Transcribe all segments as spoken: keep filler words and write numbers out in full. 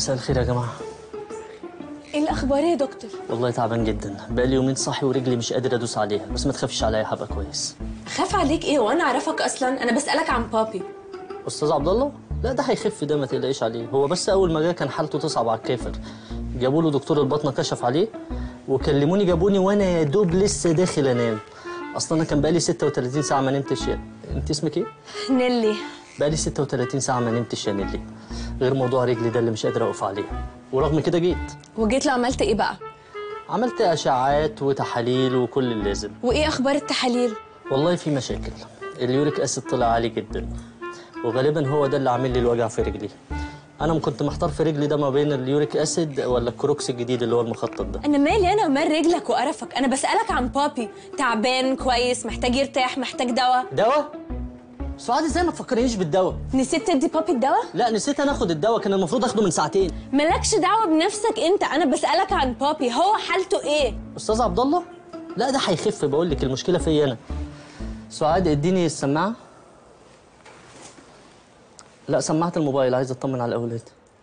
مساء الخير يا جماعه. ايه الاخبار يا دكتور؟ والله تعبان جدا، بقالي يومين صاحي ورجلي مش قادر ادوس عليها، بس ما تخافيش عليا هبقى كويس. اخاف عليك ايه وانا اعرفك اصلا؟ انا بسالك عن بابي. استاذ عبد الله؟ لا ده هيخف، ده ما تقلقيش عليه، هو بس اول ما جه كان حالته تصعب على الكافر. جابوا له دكتور الباطنه كشف عليه وكلموني جابوني وانا يا دوب لسه داخل انام. اصلا انا كان بقالي ستة وتلاتين ساعه ما نمتش. يا انت اسمك ايه؟ نيلي. بقالي ستة وتلاتين ساعه ما نمتش يا نيلي، غير موضوع رجلي ده اللي مش قادر اقف عليه، ورغم كده جيت. وجيت له عملت ايه بقى؟ عملت اشعاعات وتحاليل وكل اللازم. وايه اخبار التحاليل؟ والله في مشاكل، اليوريك اسيد طلع عالي جدا، وغالبا هو ده اللي عامل لي الوجع في رجلي. انا كنت محتار في رجلي ده ما بين اليوريك اسيد ولا الكروكس الجديد اللي هو المخطط ده. انا مالي انا ومال رجلك وقرفك؟ انا بسالك عن بابي، تعبان كويس، محتاج يرتاح، محتاج دواء. دواء؟ سعاد ازاي ما تفكرنيش بالدواء؟ نسيت تدي بابي الدواء؟ لا نسيت انا اخد الدواء، كان المفروض اخده من ساعتين. مالكش دعوه بنفسك انت، انا بسالك عن بابي، هو حالته ايه؟ استاذ عبد الله؟ لا ده هيخف، بقول لك المشكله فيا انا. سعاد اديني السماعه. لا سماعه الموبايل، عايز اطمن على الاولاد.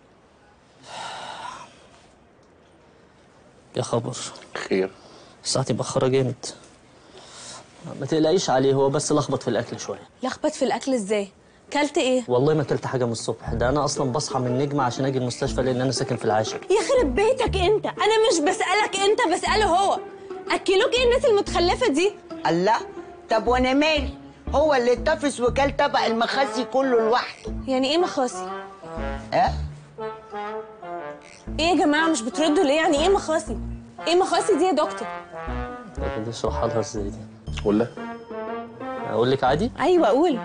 يا خبر خير؟ ساعتي مأخرة جامد. ما تقلقيش عليه، هو بس لخبط في الاكل شويه. لخبط في الاكل ازاي؟ كلت ايه؟ والله ما كلت حاجه من الصبح، ده انا اصلا بصحى من نجمه عشان اجي المستشفى لان انا ساكن في العاشر. يخرب بيتك انت، انا مش بسالك انت، بساله هو. اكلوك ايه الناس المتخلفه دي؟ الله، طب وانا مالي؟ هو اللي اتفس وكل طبق المخاسي كله لوحده. يعني ايه مخاصي؟ اه؟ ايه يا جماعه مش بتردوا ليه؟ يعني ايه مخاصي؟ ايه مخاصي دي يا دكتور؟ طب اشرحها لها ازاي دي؟ قول لها. اقول لك عادي؟ ايوه قول.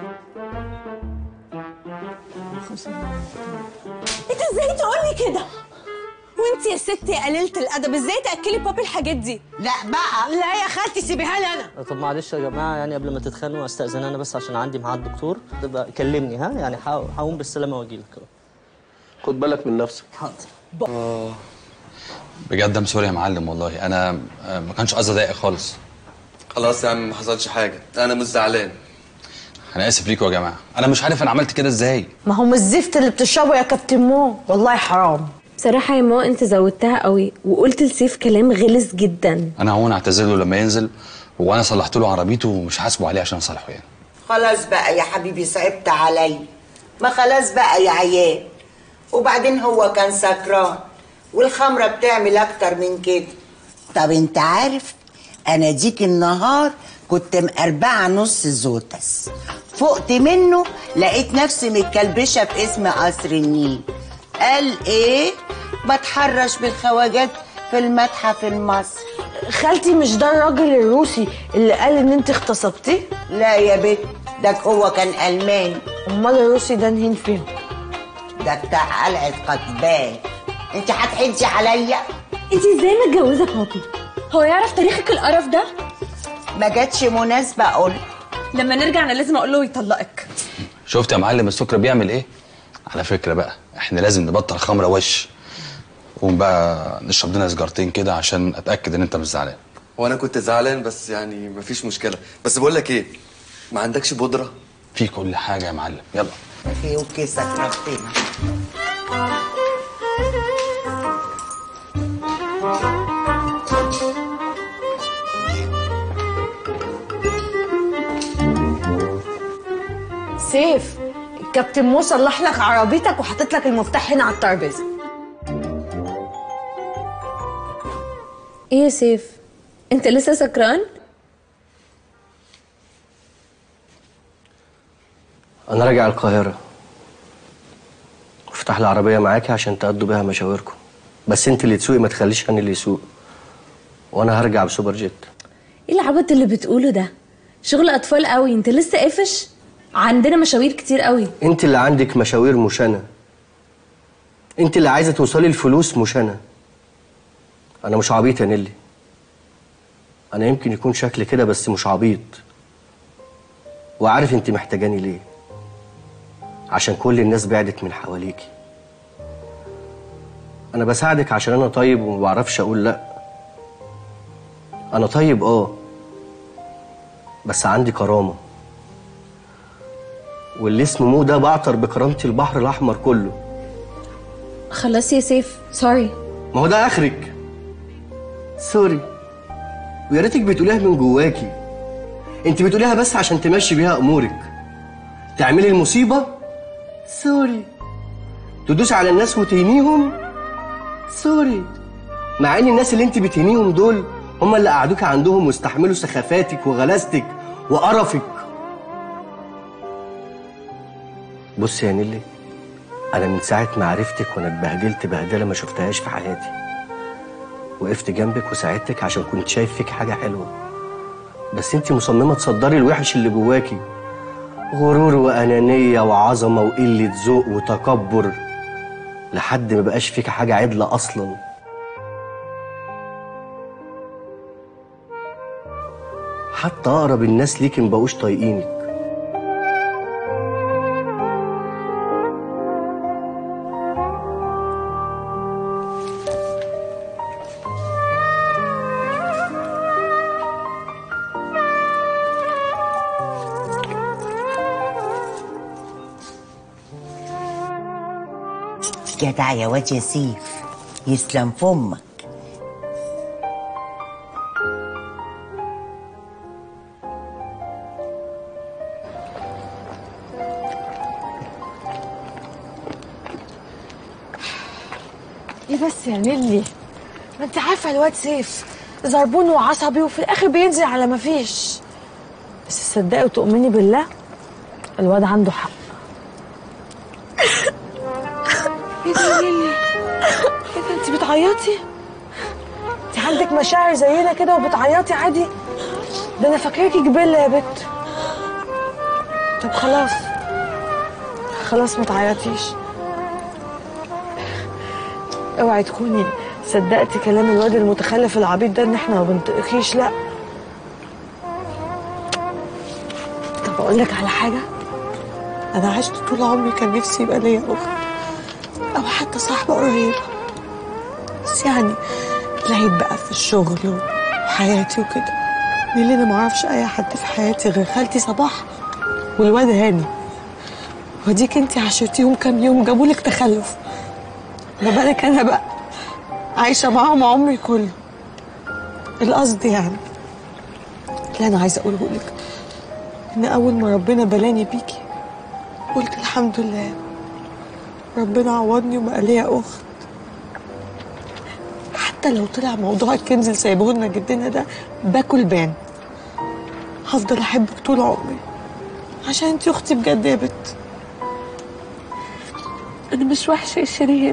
انت ازاي تقولي كده؟ وانت يا ستي يا قليله الادب ازاي تاكلي بابي الحاجات دي؟ لا بقى، لا يا خالتي سيبيها لي انا. طب معلش يا جماعه، يعني قبل ما تتخانقوا استاذن انا بس عشان عندي ميعاد دكتور، تبقى كلمني ها، يعني هقوم بالسلامه واجي لك. خد بالك من نفسك. حاضر. اه بجد ام سوري يا معلم، والله انا ما كانش قصدي اضايقك خالص. خلاص يا عم ما حصلش حاجه، انا مش زعلان. انا اسف ليكوا يا جماعه، انا مش عارف انا عملت كده ازاي. ما هو من الزفت اللي بتشربه يا كابتن مو، والله حرام. بصراحه يا ماما انت زودتها قوي وقلت لسيف كلام غلس جدا. انا هون اعتذر له لما ينزل، وانا صلحت له عربيته ومش حاسبه عليه عشان اصالحه يعني. خلاص بقى يا حبيبي صعبت عليا. ما خلاص بقى يا عيال. وبعدين هو كان سكران والخمره بتعمل اكتر من كده. طب انت عارف انا ديك النهار كنت مقربعه نص زوتس، فقت منه لقيت نفسي متكلبشه في اسم قصر النيل. قال ايه؟ بتحرش بالخواجات في المتحف المصري. خالتي مش ده الراجل الروسي اللي قال ان انت اغتصبتيه؟ لا يا بت، ده هو كان الماني. امال الروسي ده نهين فيهم؟ ده بتاع قلعه قتبان. انت هتحجي عليا؟ انت ازاي متجوزه بابي؟ هو يعرف تاريخك القرف ده؟ ما جاتش مناسبه اقول. لما نرجع انا لازم اقول له يطلقك. شفت يا معلم السكر بيعمل ايه؟ على فكره بقى احنا لازم نبطل خمره وش. قوم بقى نشرب لنا سجارتين كده عشان اتاكد ان انت مش زعلان. وانا كنت زعلان بس يعني مفيش مشكله، بس بقول لك ايه، ما عندكش بودره؟ في كل حاجه يا معلم، يلا. اخي وكيسك ربنا. سيف، الكابتن مو صلح لك عربيتك وحاطط لك المفتاح هنا على الترابيزه. ايه يا سيف؟ انت لسه سكران؟ انا راجع القاهره، افتح العربيه معاكي عشان تقضوا بيها مشاوركم، بس انت اللي تسوقي ما تخليش انا اللي يسوق، وانا هرجع بسوبر جيت. ايه العبط اللي بتقوله ده؟ شغل اطفال قوي، انت لسه قافش؟ عندنا مشاوير كتير قوي. انت اللي عندك مشاوير مش انا، انت اللي عايزه توصلي الفلوس مش انا. انا مش عبيط يا نيلي، انا يمكن يكون شكلي كده بس مش عبيط، وعارف انت محتاجاني ليه، عشان كل الناس بعدت من حواليكي. انا بساعدك عشان انا طيب وما بعرفش اقول لا. انا طيب اه، بس عندي كرامه، واللي اسمه مو ده بعطر بكرامتي البحر الاحمر كله. خلاص يا سيف، سوري. ما هو ده اخرك. سوري. ويا ريتك بتقوليها من جواكي. انت بتقوليها بس عشان تمشي بيها امورك. تعملي المصيبه سوري، تدوسي على الناس وتهينيهم سوري، مع ان الناس اللي انت بتهينيهم دول هم اللي قعدوك عندهم واستحملوا سخافاتك وغلاستك وقرفك. بصي يا نيلي، انا من ساعه ما عرفتك وانا اتبهدلت بهدله ما شفتهاش في حياتي. وقفت جنبك وساعدتك عشان كنت شايف فيك حاجه حلوه، بس انت مصممه تصدري الوحش اللي جواكي. غرور وانانيه وعظمه وقله ذوق وتكبر، لحد ما بقاش فيك حاجه عدله اصلا. حتى اقرب الناس ليكي مبقوش طايقينك. جدع يا واد يا سيف، يسلم فمك. ايه بس يا نيلي، ما انت عارفه الواد سيف زربون وعصبي وفي الاخر بينزل على ما فيش. بس تصدقي وتؤمني بالله الواد عنده حق. ايه ده يا نيلي؟ ايه ده انت بتعيطي؟ انت عندك مشاعر زينا كده وبتعيطي عادي؟ ده انا فاكراكي جبله يا بت. طب خلاص خلاص ما تعيطيش. اوعي تكوني صدقتي كلام الواد المتخلف العبيط ده ان احنا ما بنطقكيش. لا، طب اقول لك على حاجه، انا عشت طول عمري كان نفسي يبقى ليا اخت او حتى صاحبه قريبه، بس يعني تلاقيت بقى في الشغل وحياتي وكده. ليه انا ما اعرفش اي حد في حياتي غير خالتي صباح والواد هاني، وديك انت عشرتيهم كام يوم جابوا لك تخلف. ما بالك انا بقى عايشه معاهم عمري كله. القصد يعني اللي انا عايزه اقوله لك ان اول ما ربنا بلاني بيكي قلت الحمد لله، ربنا عوضني وبقى ليا اخت. حتى لو طلع موضوع الكنز اللي سايبه لنا جدنا ده باكل بان، هفضل احبك طول عمري عشان انتي اختي بجد يا بت. انا مش وحشه يا شيرين،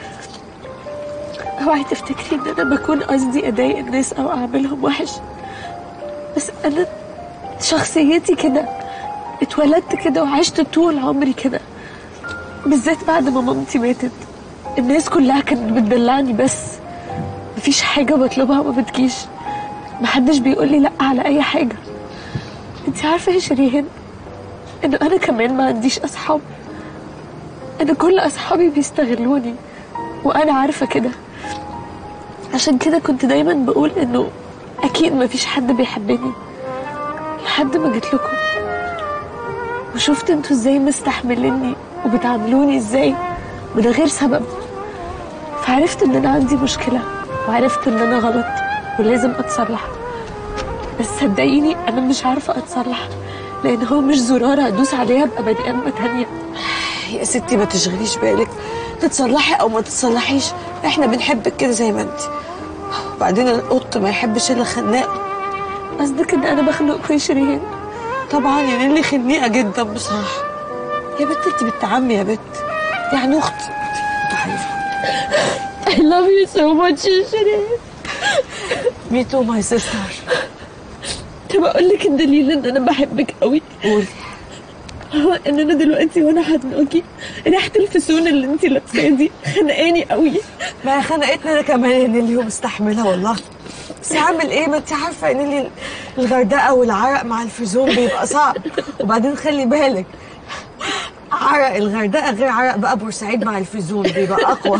اوعي تفتكري ان انا بكون قصدي اضايق الناس او اعملهم وحش، بس انا شخصيتي كده، اتولدت كده وعشت طول عمري كده. بالذات بعد ما مامتي ماتت الناس كلها كانت بتدلعني، بس مفيش حاجه بطلبها ما بتجيش، محدش بيقولي لا على اي حاجه. انت عارفه يا شيرين ان انا كمان ما عنديش اصحاب، انا كل اصحابي بيستغلوني وانا عارفه كده. عشان كده كنت دايما بقول انه اكيد مفيش حد بيحبني، لحد ما جيت لكم وشفت انتوا ازاي مستحمليني وبتعاملوني ازاي من غير سبب، فعرفت ان انا عندي مشكله وعرفت ان انا غلط ولازم اتصلح. بس صدقيني انا مش عارفه اتصلح، لان هو مش زرار هدوس عليها ابقى بني ادمه تانيه. يا ستي ما تشغليش بالك، تتصلحي او ما تتصلحيش احنا بنحبك كده زي ما انت. وبعدين القط ما يحبش الا خناق. قصدك ان انا بخنقكوا يا شيرين؟ طبعا يا نيلي خنيقه جدا بصراحه. يا بت انت بنت عمي يا بت، يعني اختي. تعالي I love you so much يا شيرين. Me too my sister. طب اقول لك الدليل ان انا بحبك قوي؟ قولي. هو ان انا دلوقتي وانا هتنقي ريحه الفسون اللي انت لابساها دي خنقاني قوي. ما خنقتني انا كمان يا نيلي ومستحملها والله، بس هعمل ايه؟ ما انت عارفه يا نيلي الغردقه والعرق مع الفيزون بيبقى صعب. وبعدين خلي بالك عرق الغردقه غير عرق بقى بورسعيد مع الفيزون، بيبقى اقوى.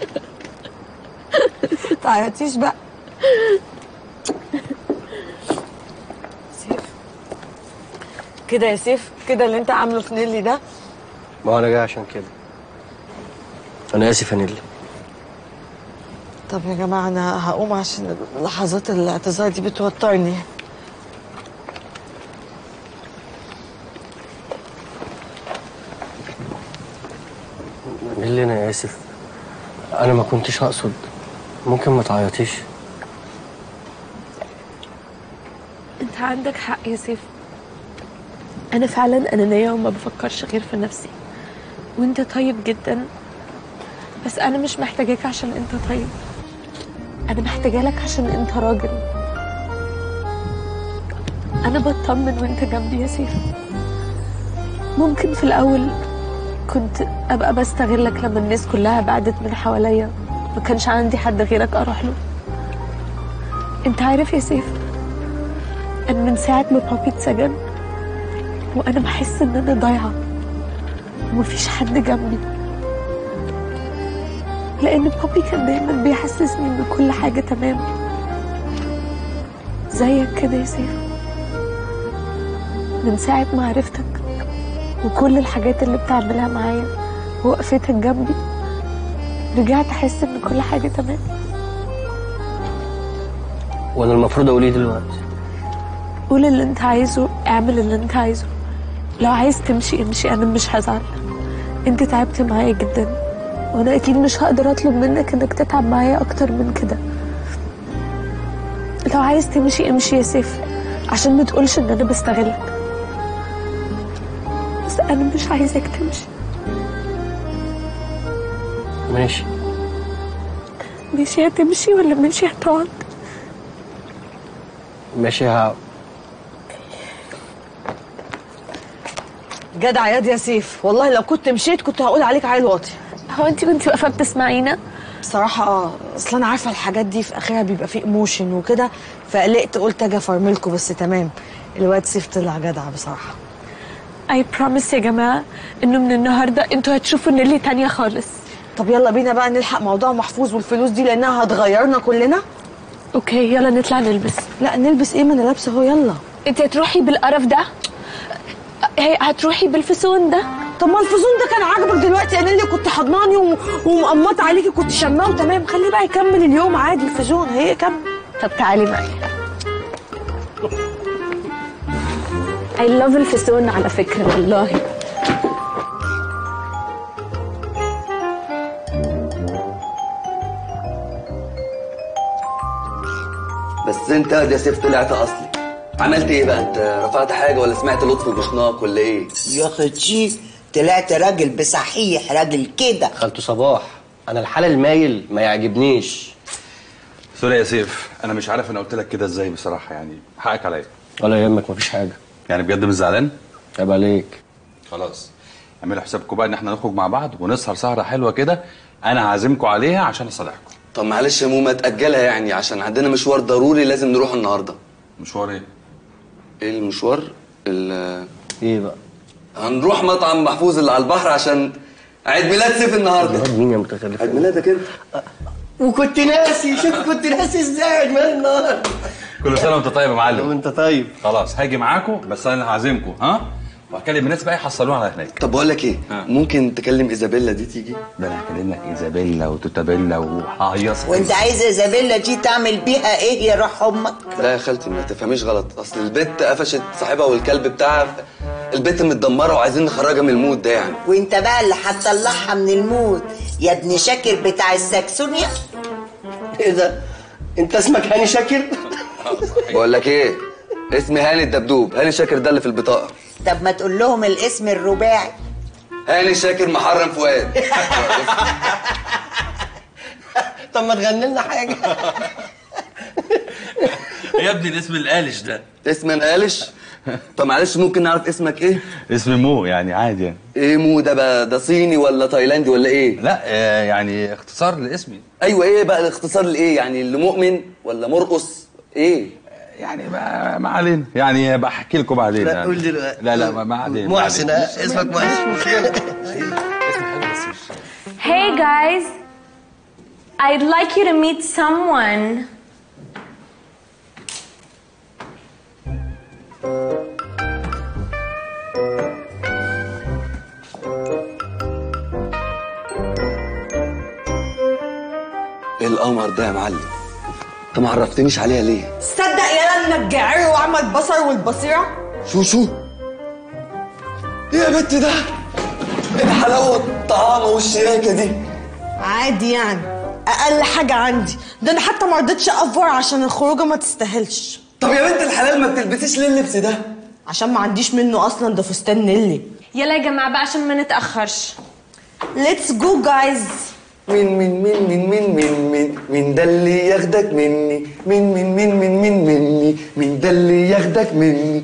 تعيطيش بقى. سيف كده يا سيف، كده اللي انت عامله في نيلي ده. ما هو انا جاي عشان كده. انا اسف يا نيلي، طب يا جماعه انا هقوم عشان لحظات الاعتذار دي بتوترني. نيلي انا اسف، انا ما كنتش اقصد، ممكن ما تعيطيش. انت عندك حق يا سيف، انا فعلا انانيه وما بفكرش غير في نفسي، وانت طيب جدا، بس انا مش محتاجاك عشان انت طيب، انا محتاجالك عشان انت راجل. انا بطمن وانت جنبي يا سيف. ممكن في الاول كنت ابقى بستغلك لما الناس كلها بعدت من حواليا، ما كانش عندي حد غيرك اروح له. انت عارف يا سيف، انا من ساعه ما بابي اتسجن وانا بحس ان انا ضايعه ومفيش حد جنبي، لان بابي كان دايما بيحسسني ان كل حاجه تمام زيك كده يا سيف. من ساعه ما عرفتك وكل الحاجات اللي بتعملها معايا ووقفتك جنبي، رجعت احس ان كل حاجه تمام. وانا المفروض اقول ايه دلوقتي؟ قول اللي انت عايزه، اعمل اللي انت عايزه، لو عايز تمشي امشي، انا مش هزعل. انت تعبت معايا جدا وانا اكيد مش هقدر اطلب منك انك تتعب معايا اكتر من كده. لو عايز تمشي امشي يا سيف، عشان ما تقولش ان انا بستغلك، بس انا مش عايزك تمشي. ماشي ماشي هتمشي ولا ماشي هتقعد؟ ماشي هقعد. جدع ياض يا سيف، والله لو كنت مشيت كنت هقول عليك عيل واطي. هو انت كنتي واقفه بتسمعينا؟ بصراحه اه، اصل انا عارفه الحاجات دي في اخرها بيبقى فيه ايموشن وكده، فقلقت قلت اجي افرملكوا، بس تمام. الواد سيف طلع جدع بصراحه. اي بروميس يا جماعه انه من النهارده انتوا هتشوفوا نيلي تانية خالص. طب يلا بينا بقى نلحق موضوع محفوظ والفلوس دي لانها هتغيرنا كلنا. اوكي يلا نطلع نلبس. لا نلبس ايه، ما انا لابسه اهو. يلا. انت هتروحي بالقرف ده؟ هي هتروحي بالفسون ده؟ طب ما الفسون ده كان عاجبك دلوقتي؟ انا اللي كنت حضناني ومقمطه عليكي كنت شماه وتمام. خليه بقى يكمل اليوم عادي، الفسون هي كمل. طب تعالي معايا. I love الفسون على فكرة والله. بس انت يا سيف طلعت اصلي. عملت ايه بقى انت؟ رفعت حاجه ولا سمعت لطفي بخناق ولا ايه؟ يا اختي طلعت راجل بصحيح، راجل كده. خالته صباح، انا الحال المايل ما يعجبنيش. سوري يا سيف، انا مش عارف انا قلت لك كده ازاي بصراحه، يعني حقك عليا. ولا يهمك، مفيش حاجه. يعني بجد مش زعلان؟ عيب عليك. خلاص اعملوا حسابكم بقى ان احنا نخرج مع بعض ونسهر سهره حلوه كده، انا عازمكم عليها عشان اصالحكم. طب معلش يا ماما تاجلها يعني، عشان عندنا مشوار ضروري لازم نروح النهارده. مشوار ايه؟ ايه المشوار؟ ال ايه بقى؟ هنروح مطعم محفوظ اللي على البحر عشان عيد ميلاد سيف النهارده. عيد مين يا متخلف؟ عيد ميلادك انت. وكنت ناسي. شوف كنت ناسي ازاي عيد ميلاد النهارده. كل سنه وانت طيب يا معلم. وانت طيب. خلاص هاجي معاكم، بس انا هعزمكم ها، وهكلم الناس بقى يحصلونا على هناك. طب بقول لك ايه، ها. ممكن تكلم ايزابيلا دي تيجي؟ ده انا هكلم لك ايزابيلا وتوتابيلا وههيص. وانت عايز ايزابيلا دي تعمل بيها ايه يا روح امك؟ لا يا خالتي ما تفهميش غلط، اصل البت قفشت صاحبها والكلب بتاعها، البت متدمره وعايزين نخرجها من المود ده يعني. وانت بقى اللي هتطلعها من المود يا ابن شاكر بتاع الساكسونيا. ايه ده؟ انت اسمك هاني شاكر؟ بقول لك ايه، اسمي هاني الدبدوب. هاني شاكر ده اللي في البطاقه. طب ما تقول لهم الاسم الرباعي. هاني شاكر محرم فؤاد. طب ما تغني لنا حاجه. يا ابني الاسم القالش ده. اسم انقالش؟ طب معلش ممكن نعرف اسمك ايه؟ اسم مو، يعني عادي يعني. ايه مو ده بقى؟ ده صيني ولا تايلاندي ولا ايه؟ لا آه يعني اختصار لاسمي. ايوه ايه بقى الاختصار لايه؟ يعني لمؤمن ولا مرقص؟ ايه؟ يعني ما, ما علينا، يعني بحكي لكم بعدين. لا يعني. قول دلوقتي. لا لا ما علينا. محسن. اسمك محسن. Hey guys, I'd like you to meet someone. ايه القمر ده يا معلم؟ انت ما عرفتنيش عليها ليه؟ تصدق يالا انك جعر وعمى البصر والبصيره؟ شو شو؟ ايه يا بنت ده؟ ايه الحلاوه والطعامه والشياكه دي؟ عادي يعني، اقل حاجه عندي. ده انا حتى ما رضيتش افور عشان الخروجه ما تستاهلش. طب يا بنت الحلال ما بتلبسيش ليه اللبس ده؟ عشان ما عنديش منه اصلا، ده فستان نيلي. يلا يا جماعه بقى عشان ما نتاخرش. ليتس جو جايز. مين مين مين مين مين مين مين مين ده اللي ياخدك مني؟ مين مين مين مين مين مني؟ مين ده اللي ياخدك مني؟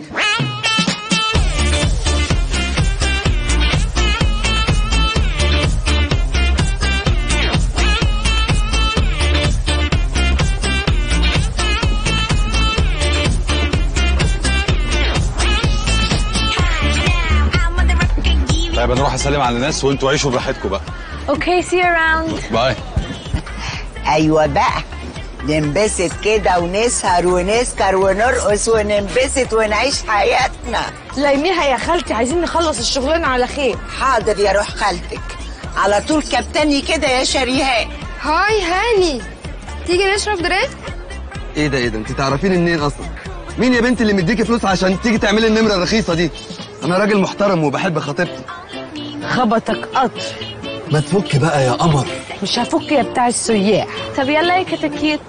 طيب انا اروح اسلم على الناس وانتوا عيشوا براحتكم بقى. اوكي سي يو اراوند. باي. ايوه بقى، ننبسط كده ونسهر ونسكر ونرقص وننبسط ونعيش حياتنا. لايميها يا خالتي، عايزين نخلص الشغلانه على خير. حاضر يا روح خالتك، على طول كابتني كده يا شريهان. هاي هاني، تيجي نشرب دريك؟ ايه ده ايه ده؟ انت تعرفيني منين اصلا؟ مين يا بنتي اللي مديكي فلوس عشان تيجي تعملي النمره الرخيصه دي؟ انا راجل محترم وبحب خطيبتي. خبطك قطر. ما تفك بقى يا قمر. مش هفك يا بتاع السياح. طب يلا يا كتاكيت.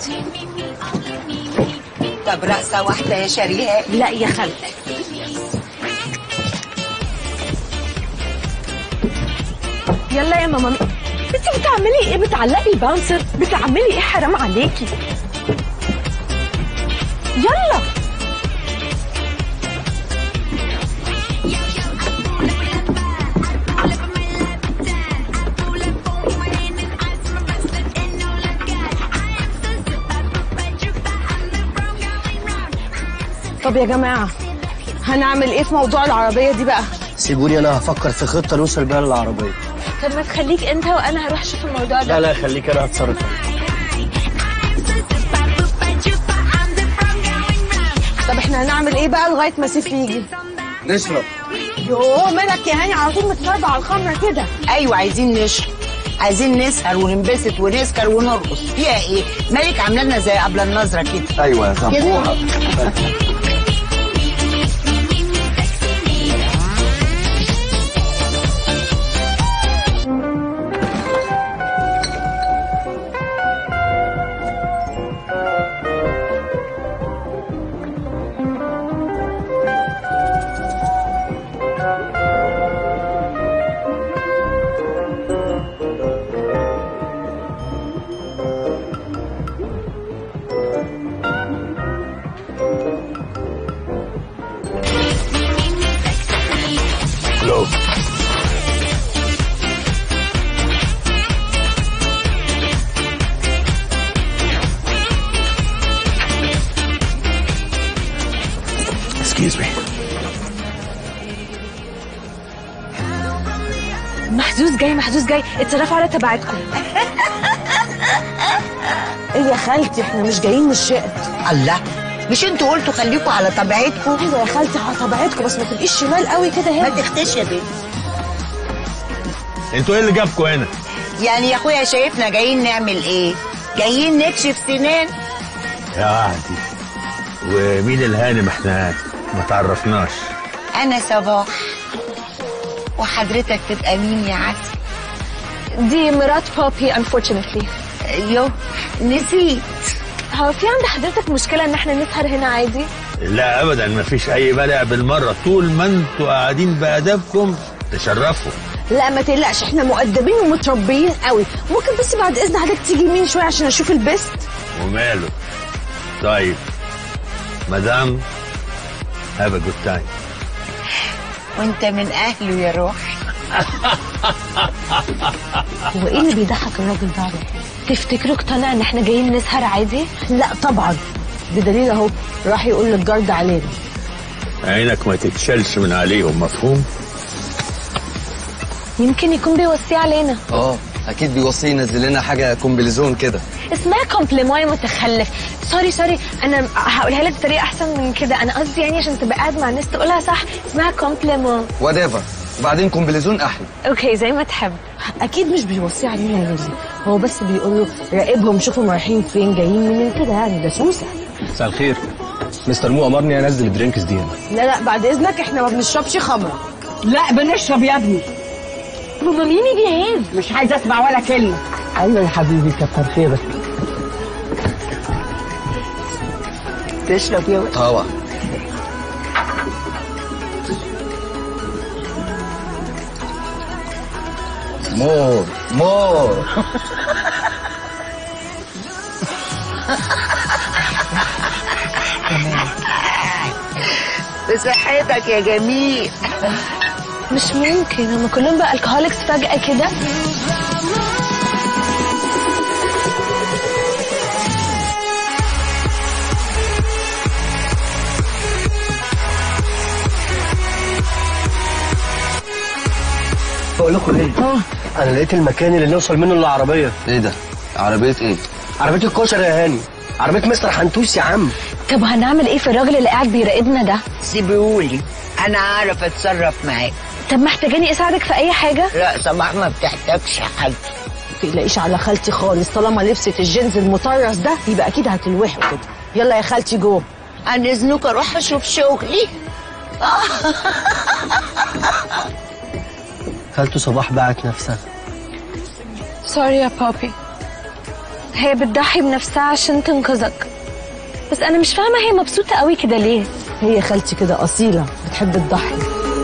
طب رقصه واحده يا شريهان. لا يا خالتي. يلا يا ماما. انت بتعملي ايه؟ بتعلقي الباونسر؟ بتعملي ايه؟ حرام عليكي. يلا. طب يا جماعة هنعمل ايه في موضوع العربية دي بقى؟ سيبوني انا هفكر في خطه نوصل بيها للعربيه. طب ما تخليك انت وانا هروح اشوف الموضوع ده. لا لا خليك انا هتصرف. طب احنا هنعمل ايه بقى لغاية ما سيف يجي؟ نشرب. يوه مالك يا هاني على طول متفرج على الخمرة كده؟ ايوه عايزين نشرب، عايزين نسهر وننبسط ونسكر ونرقص. فيها ايه؟ مالك عامله لنا زي قبل النظره كده. ايوه يا سموحه. Excuse me. محظوظ جاي محظوظ جاي، اتصرفوا على تبعتكم. ايه يا خالتي احنا مش جايين من الشقة. الله، مش انتوا قلتوا خليكوا على طبيعتكم؟ ايوه يا خالتي على طبيعتكم، بس ما تبقيش شمال قوي كده هنا. ما تختش يا بنتي. انتوا ايه اللي جابكوا هنا؟ يعني يا اخويا شايفنا جايين نعمل ايه؟ جايين نكشف سنان؟ يا عهدي، ومين الهانم؟ احنا ما تعرفناش. انا صباح، وحضرتك تبقى مين يا عسل؟ دي مرات بابي unfortunately. يو نسيت. هو في عند حضرتك مشكلة ان احنا نسهر هنا عادي؟ لا ابدا، ما فيش اي بلاء بالمره، طول ما انتوا قاعدين بادبكم تشرفوا. لا ما تقلقش، احنا مؤدبين ومتربيين قوي. ممكن بس بعد اذن حضرتك تيجي يمين شويه عشان اشوف البست. وماله. طيب مدام have a good time. وانت من اهله يا روحي. هو ايه اللي بيضحك الراجل ده؟ تفتكروا اقتنع ان احنا جايين نسهر عادي؟ لا طبعا، ده دليل اهو، راح يقول للجارد علينا. عينك ما تتشالش من عليهم، مفهوم؟ يمكن يكون بيوصي علينا. اه اكيد بيوصي ينزل لنا حاجه كومبليزون كده. اسمها كومبليمون متخلف. سوري سوري، انا هقولها لك بطريقه احسن من كده. انا قصدي يعني عشان تبقى قاعد مع الناس تقولها صح، اسمها كومبليمون. وات ايفر، وبعدين كومبليزون احلى. اوكي زي ما تحب. اكيد مش بيوصي علينا يا نيلي، هو بس بيقول له راقبهم شوفهم رايحين فين جايين منين كده يعني، ده سوسه. مساء الخير، مستر مو امرني انزل الدرينكس دي هنا. لا لا بعد اذنك احنا ما بنشربش خمره. لا بنشرب يا ابني. ماما مين جهاز؟ مش عايزه اسمع ولا كلمه. ايوه يا حبيبي كتر خيرك. تشرب يا ولد؟ طبعا. مور مور. بصحتك يا جميل. مش ممكن هم كلهم بقى الكهوليكس فجأة كده. بقول لكم ايه؟ انا لقيت المكان اللي نوصل منه للعربيه. ايه ده؟ عربيه ايه؟ عربيه الكشري يا هاني، عربيه مستر حنتوس يا عم. طب هنعمل ايه في الراجل اللي قاعد بيراقبنا ده؟ سيبيهولي انا اعرف اتصرف معاه. طب محتاجاني اساعدك في اي حاجه؟ لا صباح ما بتحتاجش حاجه. ما تقلقيش على خالتي خالص، طالما لبست الجينز المطرز ده يبقى اكيد هتلوحه كده. يلا يا خالتي جوه. عن اذنك اروح اشوف شغلي. خالته صباح باعت نفسها. سوري يا بابي، هي بتضحي بنفسها عشان تنقذك، بس انا مش فاهمه هي مبسوطه قوي كده ليه. هي خالتي كده اصيله بتحب تضحي.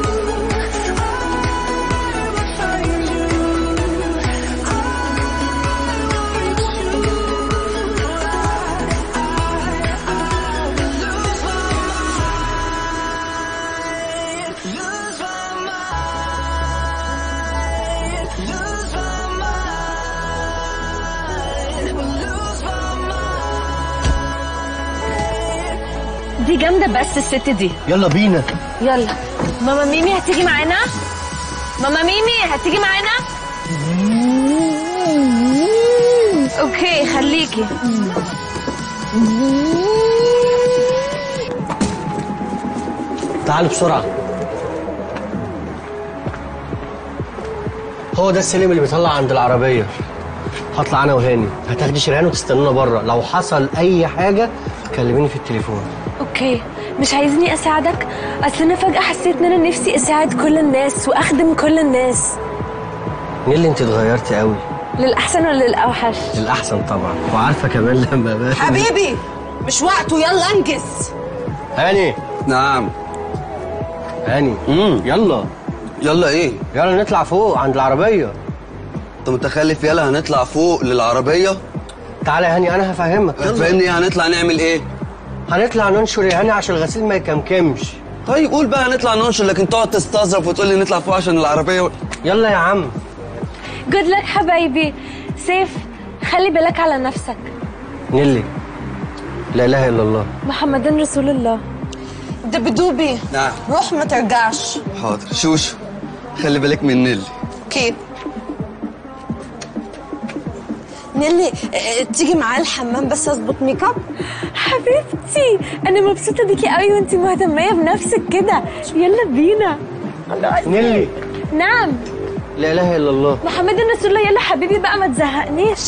دي جامده بس الست دي. يلا بينا. يلا. ماما ميمي هتيجي معانا؟ ماما ميمي هتيجي معانا؟ اوكي خليكي. تعالوا بسرعه. هو ده السلم اللي بيطلع عند العربيه. هطلع انا وهاني، هتاخدي شريان وتستنونا بره، لو حصل اي حاجه كلميني في التليفون. اوكي. مش عايزني اساعدك؟ اصل انا فجاه حسيت ان انا نفسي اساعد كل الناس واخدم كل الناس. نيلي انت اتغيرتي قوي. للاحسن ولا للاوحش؟ للاحسن طبعا، وعارفه كمان لما بقى حبيبي مش وقته، يلا انجز. هاني. نعم. هاني. امم يلا. يلا ايه؟ يلا نطلع فوق عند العربيه. انت متخلف؟ يلا هنطلع فوق للعربيه. تعالى يا هاني انا هفهمك. فهمني ايه؟ هنطلع نعمل ايه؟ هنطلع ننشر يا هاني عشان الغسيل ما يكمكمش. طيب قول بقى هنطلع ننشر، لكن تقعد تستظرف وتقول لي نطلع فوق عشان العربيه. يلا يا عم. جود لك حبايبي. سيف خلي بالك على نفسك. نيلي لا اله الا الله محمد رسول الله. دبدوبي. نعم. روح ما ترجعش. حاضر. شوشو خلي بالك من نيلي. اوكي. نيلي اه تيجي معايا الحمام بس اظبط ميك اب. حبيبتي انا مبسوطه بيكي قوي وانتي مهتميه بنفسك كده. يلا بينا. نيلي. نعم. لا اله الا الله محمد رسول الله. يلا حبيبي بقى ما تزهقنيش.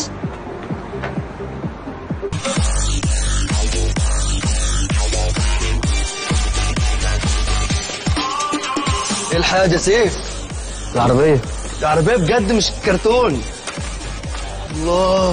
ايه الحاجه سيف؟ العربيه. العربيه بجد مش كرتون. الله.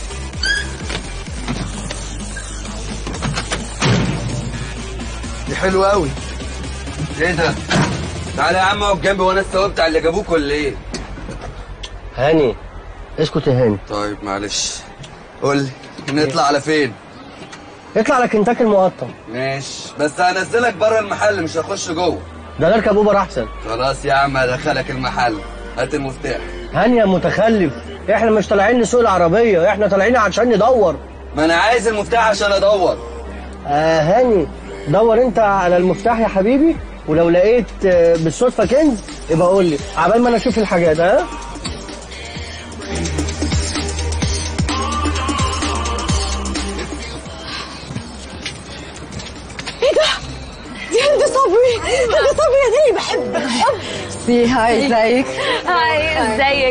دي حلوه قوي. ايه ده؟ تعالى يا عم اقف جنبي وانا السواق بتاع اللي جابوك ولا ايه؟ هاني اسكت يا هاني. طيب معلش. قول لي نطلع على فين؟ اطلع على كنتاكي المقطم. ماشي بس هنزلك بره المحل مش هخش جوه. ده نركب اوبر احسن. خلاص يا عم هدخلك المحل. هات المفتاح. هاني يا متخلف، احنا مش طالعين نسوق العربيه، احنا طالعين عشان ندور. ما انا عايز المفتاح عشان ادور. آه هاني دور انت على المفتاح يا حبيبي، ولو لقيت آه بالصدفه كنز يبقى قول لي عبال ما انا اشوف الحاجات. ها ايه ده؟ دي هند صبري. هند صبري دي اللي بحبك. سي هاي ازيك؟ هاي ازيك؟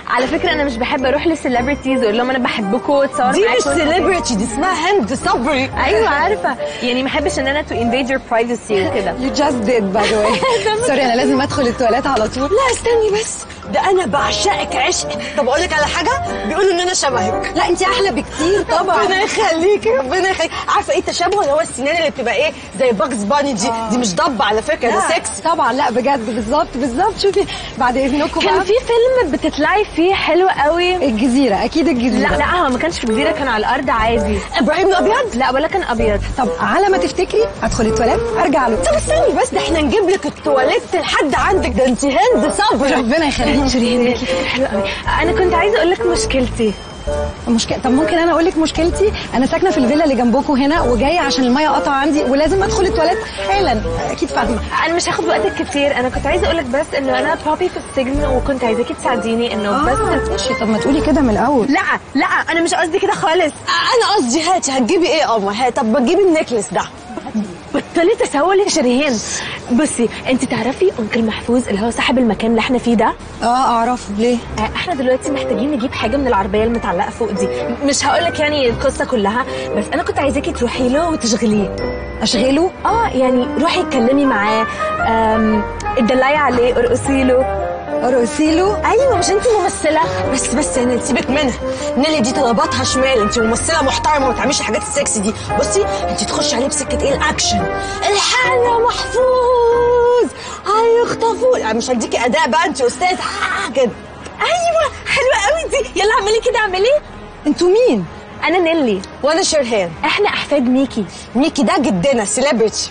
على فكره انا مش بحب اروح للسليبرتيز واقول لهم انا بحبكم واتصور معاكم. دي مش سليبرتي، دي اسمها هند صبري. ايوه عارفه، يعني ما بحبش ان انا تو انفيد يور برايفسي وكده. يو جاست ديد باي ذا واي. سوري انا لازم ادخل التواليت على طول. لا استني بس، ده انا بعشقك عشق. طب اقول لك على حاجه، بيقولوا ان انا شبهك. لا انت احلى بكتير طبعا. ربنا يخليكي ربنا يخليكي. عارفه ايه التشابه اللي هو السنان اللي بتبقى ايه زي باكس باني دي. آه. دي مش ضب على فكره، ده سكس طبعا. لا بجد بالظبط بالظبط. شوفي بعد اذنكم كان في فيلم بتطلعي فيه حلو قوي. الجزيره، اكيد الجزيره. لا لا هو ما كانش في الجزيره، كان على الارض عادي. ابراهيم الابيض؟ لا ولا كان ابيض. طب على ما تفتكري ادخل التواليت ارجع له. طب استني بس، ده احنا نجيب لك التواليت لحد عندك. ده انت هند صبري. ربنا يخليك. شيرين ليكي فكره حلوه قوي. انا كنت عايزه اقول لك مشكلتي. مشكلة؟ طب ممكن انا اقول لك مشكلتي؟ انا ساكنه في الفيلا اللي جنبكم هنا، وجايه عشان الميه قطع عندي ولازم ادخل التواليت حالا. اكيد فاهمه. انا مش هاخد وقتك كتير. انا كنت عايزه اقول لك بس انه انا بابي في السجن، وكنت عايزاكي تساعديني انه آه بس. ماشي. طب ما تقولي كده من الاول. لا لا انا مش قصدي كده خالص. انا قصدي هاتي. هتجيبي ايه يا قمر؟ هات. طب بتجيبي النكلس ده. بطلي تسول يا شريهان. بصي انت تعرفي انكل محفوظ اللي هو صاحب المكان اللي احنا فيه ده؟ اه اعرفه. ليه؟ احنا دلوقتي محتاجين نجيب حاجه من العربيه المتعلقه فوق دي. مش هقول لك يعني القصه كلها، بس انا كنت عايزاكي تروحي له وتشغليه. اشغله؟ اه يعني روحي اتكلمي معاه، اتدلعي عليه، ارقصي له. ارقصي له؟ ايوه مش انت ممثله؟ بس بس يا نيلي سيبك منها. نيلي دي طلباتها شمال. انت ممثله محترمه وما تعمليش الحاجات السكسي دي. بصي انت تخشي عليه بسكه ايه الاكشن. الحقني يا محفوظ هيخطفوا. يعني مش هديكي اداء بقى، انت استاذ آه كده. ايوه حلوه قوي دي. يلا اعملي كده اعملي. انتوا مين؟ انا نيلي. وانا شيرهان. احنا احفاد ميكي. ميكي ده جدنا سيلبرتي.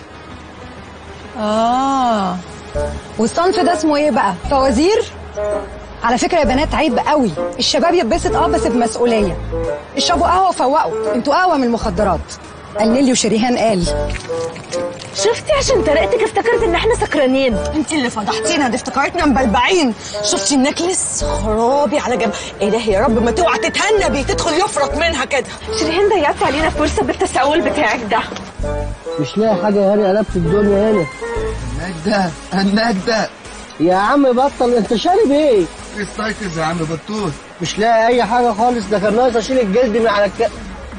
اه والصنف ده اسمه ايه بقى؟ فوازير؟ على فكره يا بنات عيب قوي. الشباب يتبسط اه بس بمسؤوليه. اشربوا قهوه وفوقوا. انتوا قهوه من المخدرات. قال نيلي وشريهان قال. شفتي عشان طريقتك افتكرت ان احنا سكرانين. انت اللي فضحتينا، دي افتكرتنا مبلبعين. شفتي النكلس؟ خرابي على جنب. الهي يا رب ما توعى تتهنبي تدخل يفرط منها كده. شريهان ضيعتي علينا فرصه بالتساؤل بتاعك ده. مش لاقي حاجه يا هاني قلبت الدنيا هنا. النجدة النجدة يا عم بطل. انت شارب ايه؟ السايكلز يا عم بطول. مش لاقي اي حاجه خالص. ده كان ناقص اشيل الجلد من على الك...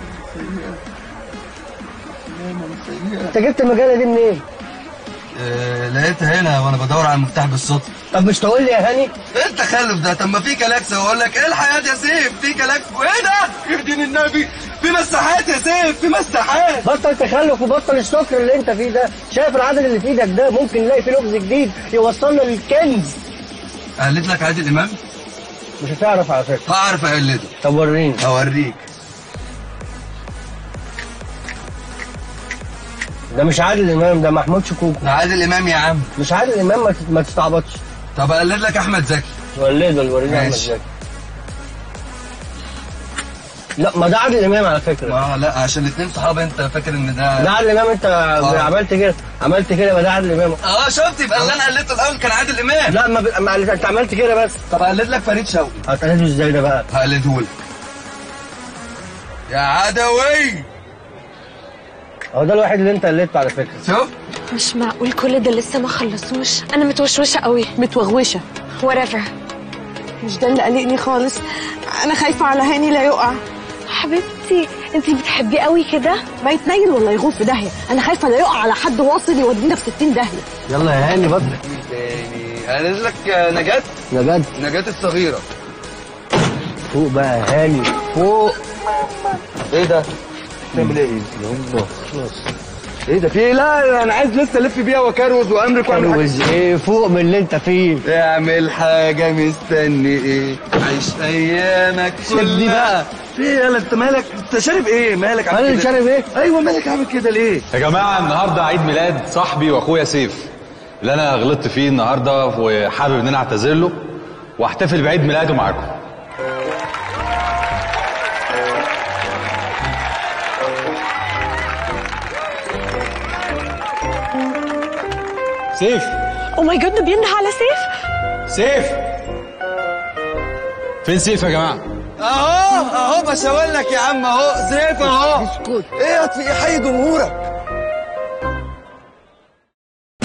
انت جبت المجله دي منين؟ إيه؟ آه لقيتها هنا وانا بدور على المفتاح بالصدفه. طب مش تقول لي يا هاني؟ ايه التخلف ده؟ طب ما في كلاكس واقول لك ايه الحياه يا سيف؟ في كلاكس وايه ده؟ يا دين النبي في مساحات يا سيف، في مساحات. بطل تخلف وبطل السكر اللي انت فيه ده. شايف العدد اللي في ايدك ده؟ ممكن نلاقي فيه لغز جديد يوصلنا للكنز. قلد لك عادل امام؟ مش هتعرف على فكره. هعرف اقلده. طب وريني. هوريك. ده مش عادل امام، ده محمود شكوكو. ده عادل امام يا عم. مش عادل امام، ما تستعبطش. طب اقلد لك احمد زكي. ولده ولا وريني احمد زكي. لا ما ده عادل امام على فكره. اه لا عشان الاثنين صحاب. انت فاكر ان ده ده عادل امام؟ انت آه. عملت كده عملت كده يبقى ده عادل امام. اه شفت؟ يبقى اللي انا قلدته الاول كان عادل امام. لا ما, ب... ما انت عملت كده بس. طب اقلد لك فريد شوقي. هتقلده ازاي ده بقى؟ هقلده لك. يا عدوي. هو ده الواحد اللي انت قلدته على فكره. شوف مش معقول كل ده لسه ما خلصوش. انا متوشوشه قوي. متوغوشه whatever. مش ده اللي قلقني خالص. انا خايفه على هاني لا يقع. حبيبتي انتي بتحبيه قوي كده؟ ما يتنيل ولا يغوص في داهيه. انا خايفه لا يقع على حد واصل يودينا في ستين داهيه. يلا يا هاني بطل. تاني قلد لك نجاة. نجاة نجاة الصغيره. فوق بقى يا هاني فوق. ايه ده؟ تعمل ايه؟ يلا خلاص. ايه ده في ايه؟ لا انا عايز لسه الف بيها واكروز وامرك واعمل كروز ايه؟ فوق من اللي انت فيه. اعمل حاجه مستني ايه؟ عيش ايامك سيبني بقى. في ايه؟ يلا انت مالك؟ انت شارب ايه؟ مالك عامل كده؟ انا شارب ايه؟ ايوه مالك عامل كده ليه؟ يا جماعه النهارده عيد ميلاد صاحبي واخويا سيف اللي انا غلطت فيه النهارده، وحابب ان انا اعتذر له واحتفل بعيد ميلاده معاكم. سيف. او ماي جاد، بينده على سيف. سيف فين سيف يا جماعه؟ اهو اهو بشاور لك يا عم اهو. سيف اهو. اسكت. ايه في ايه؟ حي جمهورك.